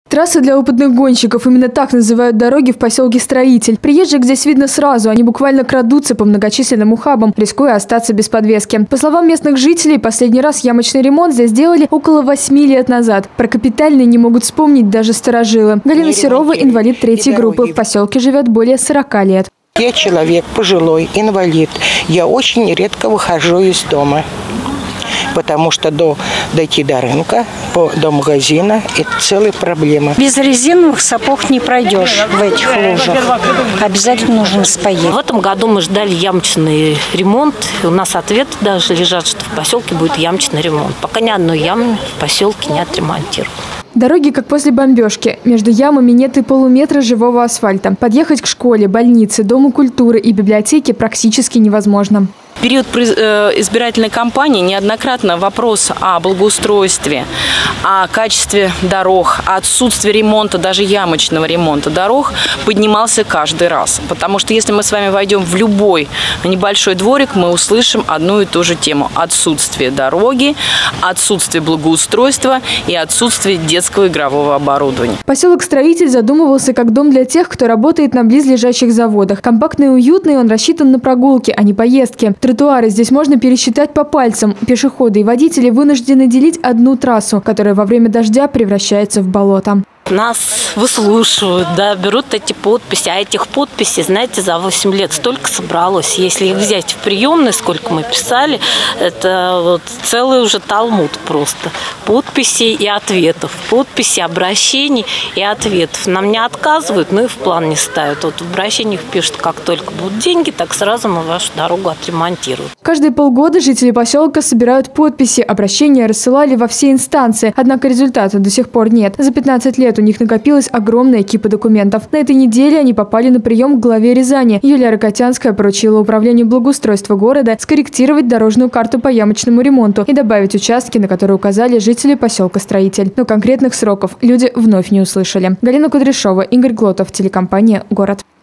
Трасса для опытных гонщиков. Именно так называют дороги в поселке Строитель. Приезжих здесь видно сразу. Они буквально крадутся по многочисленным ухабам, рискуя остаться без подвески. По словам местных жителей, последний раз ямочный ремонт здесь делали около 8 лет назад. Про капитальный не могут вспомнить даже старожилы. Галина Серова, инвалид 3-й группы. В поселке живет более 40 лет. Я человек пожилой, инвалид. Я очень редко выхожу из дома. Потому что дойти до рынка, до магазина – это целая проблема. Без резиновых сапог не пройдешь в этих лужах. Обязательно нужно споить. В этом году мы ждали ямочный ремонт. У нас ответ даже лежат, что в поселке будет ямочный ремонт. Пока ни одной ямы в поселке не отремонтировали. Дороги, как после бомбежки. Между ямами нет и полуметра живого асфальта. Подъехать к школе, больнице, дому культуры и библиотеке практически невозможно. В период избирательной кампании неоднократно вопрос о благоустройстве, о качестве дорог, о отсутствии ремонта, даже ямочного ремонта дорог поднимался каждый раз. Потому что если мы с вами войдем в любой небольшой дворик, мы услышим одну и ту же тему. Отсутствие дороги, отсутствие благоустройства и отсутствие детского игрового оборудования. Поселок Строитель задумывался как дом для тех, кто работает на близлежащих заводах. Компактный и уютный, он рассчитан на прогулки, а не поездки. Тротуары здесь можно пересчитать по пальцам. Пешеходы и водители вынуждены делить одну трассу, которая во время дождя превращается в болото. Нас выслушивают, да, берут эти подписи. А этих подписей, знаете, за 8 лет столько собралось. Если их взять в приемной, сколько мы писали, это вот целый уже талмуд просто. Подписей и ответов. Подписи, обращений и ответов. Нам не отказывают, но и в план не ставят. Вот в обращениях пишут, как только будут деньги, так сразу мы вашу дорогу отремонтируем. Каждые полгода жители поселка собирают подписи. Обращения рассылали во все инстанции. Однако результата до сих пор нет. За 15 лет у них накопилась огромная кипа документов. На этой неделе они попали на прием к главе Рязани. Юлия Рокотянская поручила управлению благоустройства города скорректировать дорожную карту по ямочному ремонту и добавить участки, на которые указали жители поселка Строитель. Но конкретных сроков люди вновь не услышали. Галина Кудряшова, Игорь Глотов, телекомпания «Город».